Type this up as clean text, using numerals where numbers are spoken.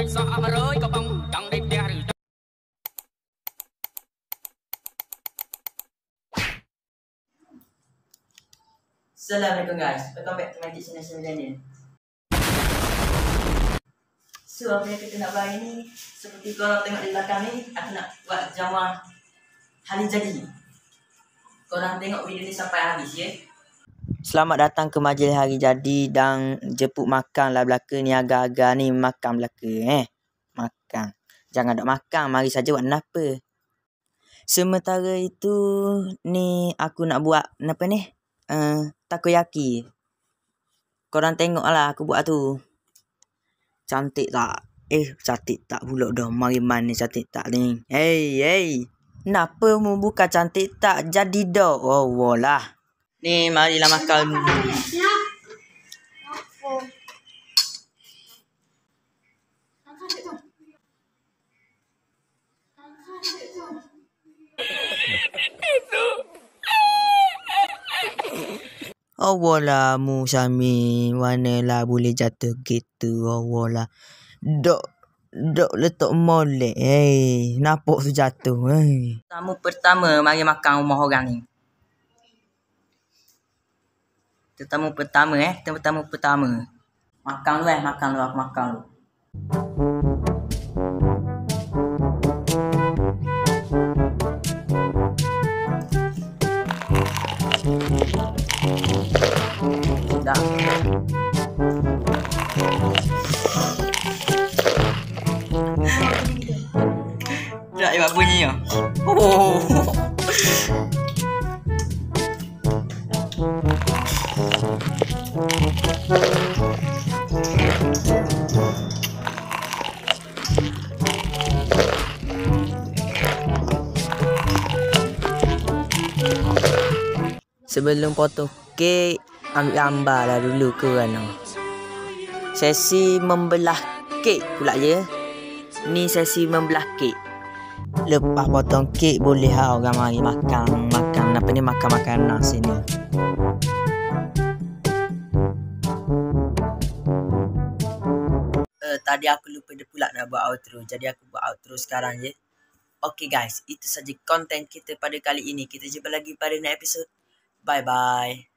Assalamualaikum guys, welcome back to my channel Millennial. So apa yang kita nak buat hari ni, seperti korang tengok di belakang ni, aku nak buat jamuan hari jadi. Korang tengok video ni sampai habis ya. Selamat datang ke majlis hari jadi dan jemput makan lah belaka ni agak-agak ni makan belaka makan. Jangan dok makan, mari saja buat apa. Sementara itu ni aku nak buat apa ni? Takoyaki. Korang tengok lah aku buat tu. Cantik tak? Cantik tak pula dah. Mari mana cantik tak ni? Hey. Kenapa mu buka cantik tak? Jadi dah. Oh lah. Ni marilah makan. Allah mu Syami, manalah boleh jatuh gitu. Allah lah. Dok letak molek. Nampak tu jatuh. Tamu pertama mari makan rumah orang ni. Tetamu pertama tetamu pertama. Makan lu aku makan lu. Dah. Tak buat bunyi ah. Sebelum potong kek, ambil gambar lah dulu kerana sesi membelah kek pula ya. Ni sesi membelah kek. Lepas potong kek boleh orang mari makan apa ni, makan makanan sini. Tadi aku lupa pula nak buat outro. Jadi aku buat outro sekarang je. Okay guys, itu saja konten kita pada kali ini. Kita jumpa lagi pada next episode. Bye bye.